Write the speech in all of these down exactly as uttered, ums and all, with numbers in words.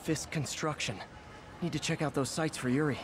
Fisk Construction. Need to check out those sites for Yuri.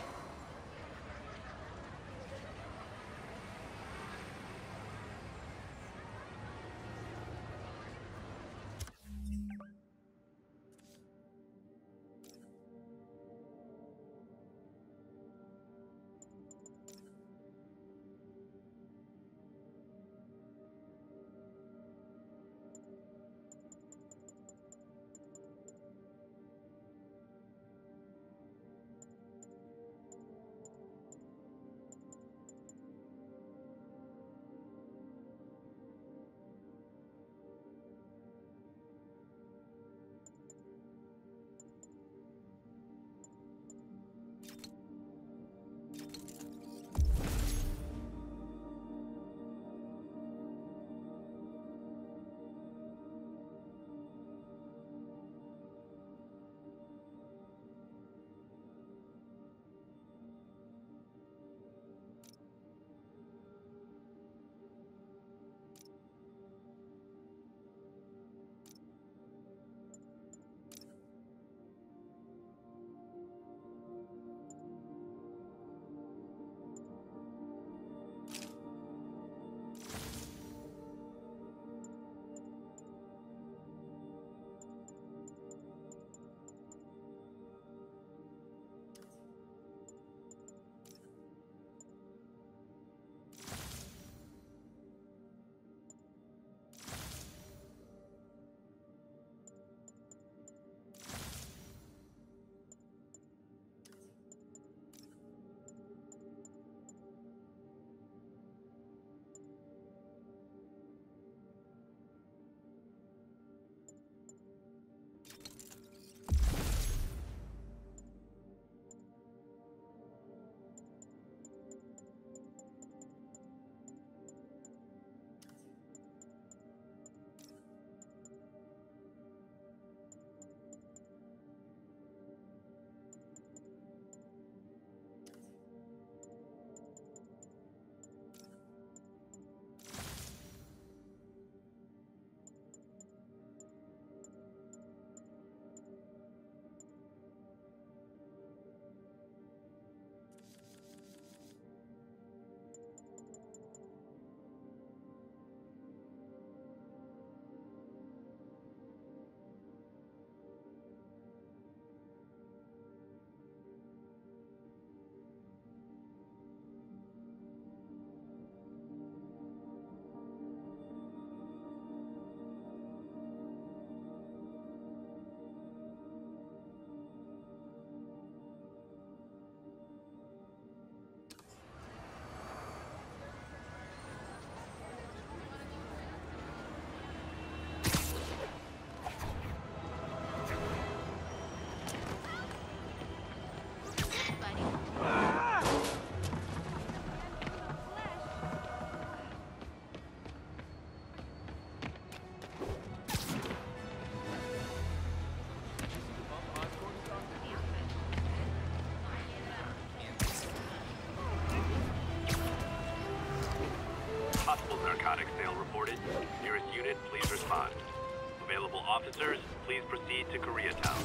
Narcotics sale reported. Nearest unit, please respond. Available officers, please proceed to Koreatown.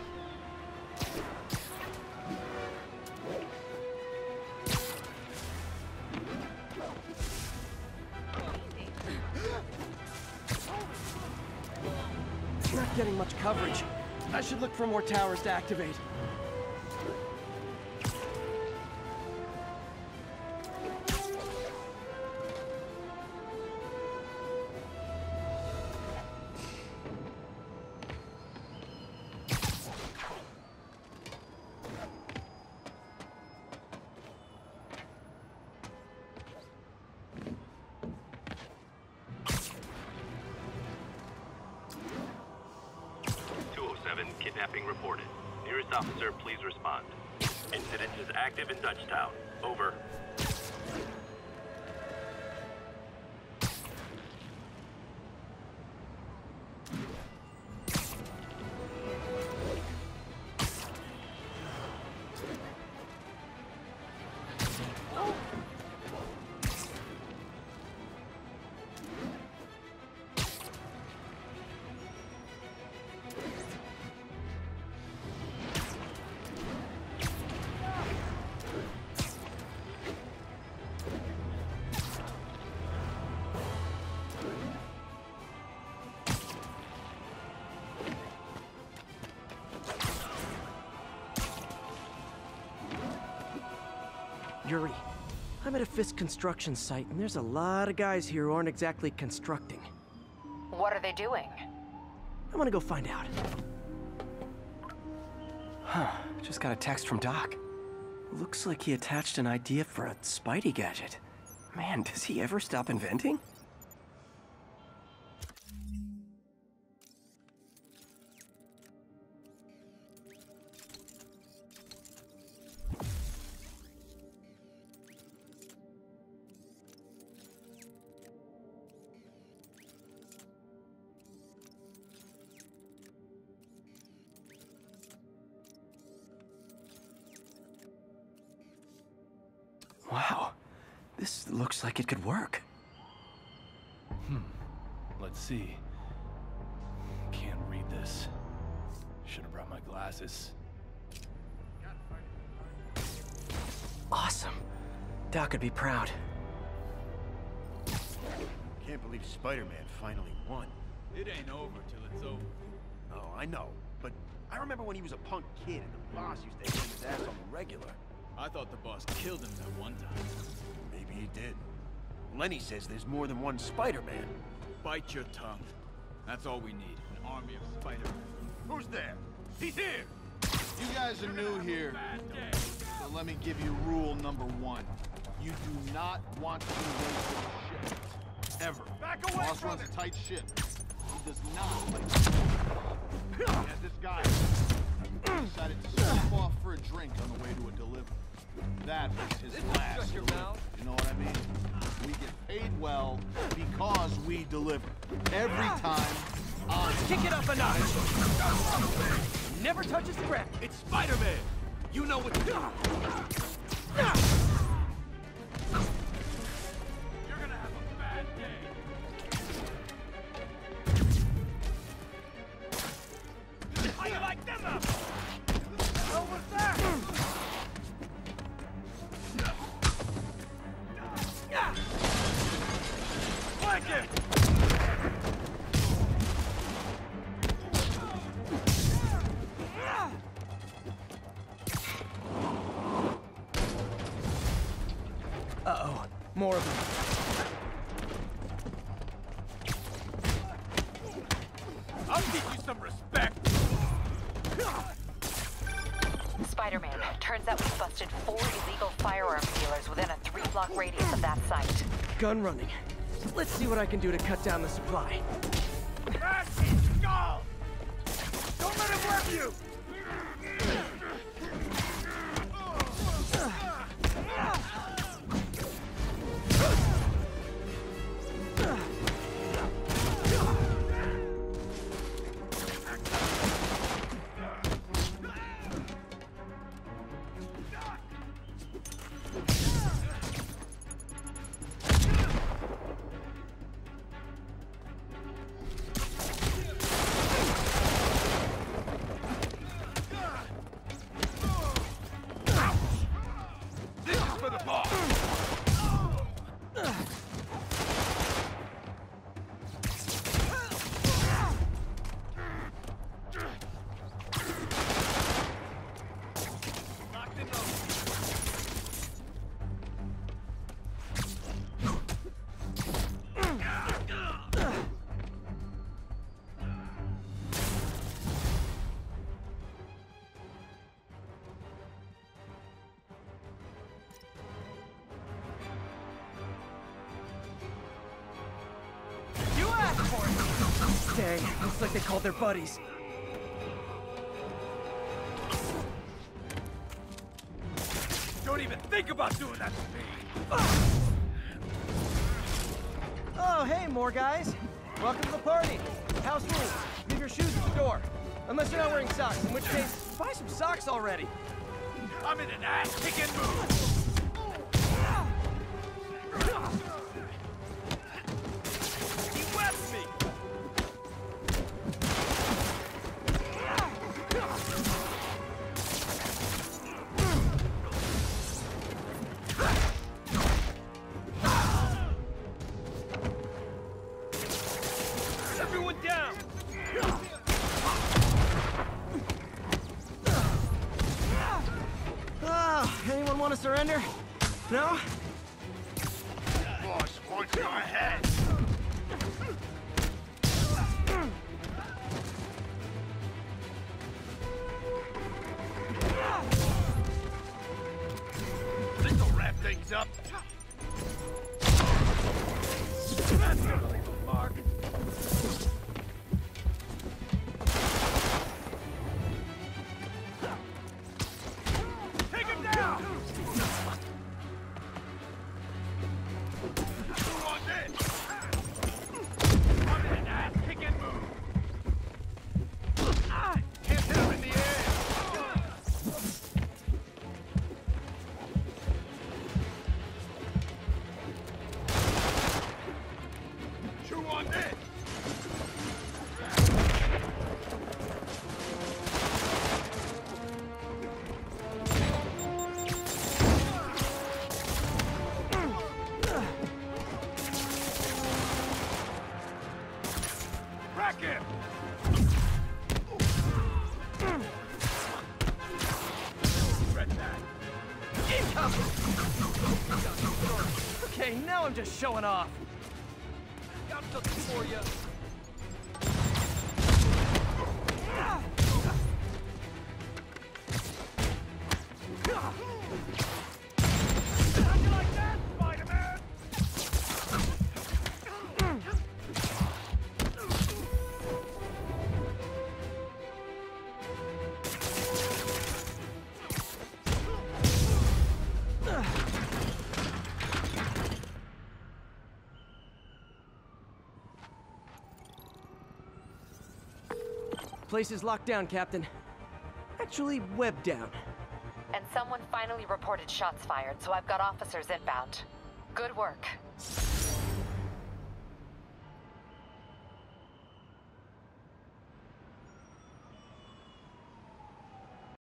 Not getting much coverage. I should look for more towers to activate. Kidnapping reported. Nearest officer, please respond. Incident is active in Dutchtown. Over. Yuri. I'm at a Fisk construction site, and there's a lot of guys here who aren't exactly constructing. What are they doing? I'm gonna go find out. Huh, just got a text from Doc. Looks like he attached an idea for a Spidey gadget. Man, does he ever stop inventing? Wow, this looks like it could work. Hmm, let's see. Can't read this. Should have brought my glasses. Awesome. Doc would be proud. Can't believe Spider-Man finally won. It ain't over till it's over. Oh, I know, but I remember when he was a punk kid and the boss used to hit his ass on the regular. I thought the boss killed him that one time. Maybe he did. Lenny says there's more than one Spider-Man. Bite your tongue. That's all we need. An army of Spider-Men. Who's there? He's here! You guys are new here, so let me give you rule number one. You do not want to waste shit. Ever. Back away Boss from runs it. a tight ship. He does not like He has this guy He decided to stop off for a drink on the way to a delivery. That was his last delivery. You know what I mean? We get paid well because we deliver. Every time on Kick it up a notch! Never touches the ground! It's Spider-Man! You know what to do! You're gonna have a bad day. How you like them up? What was that? Flank him! Uh-oh. More of them. I'll teach you some respect! Spider-Man, turns out we busted four illegal firearms dealers within a three-block radius of that site. Gun running. Let's see what I can do to cut down the supply. Crash his skull! Don't let him work you! Dang, looks like they called their buddies. Don't even think about doing that to me! Oh, hey, more guys. Welcome to the party. House rules. Leave your shoes at the door. Unless you're not wearing socks, in which case, buy some socks already. I'm in an ass-kicking mood! He left me! Everyone down! Oh, anyone want to surrender? No? Boss wants your head. This'll wrap things up. That's gonna leave a mark. Take him down! Who wants it? I'm in an ass-kicking move. Ah! Can't hit him in the air. Chew on this! Rack him! Regret that. Okay, now I'm just showing off. Got something for you. How you like that, Spider-Man? Place is locked down, Captain. Actually, webbed down. And someone finally reported shots fired, so I've got officers inbound. Good work.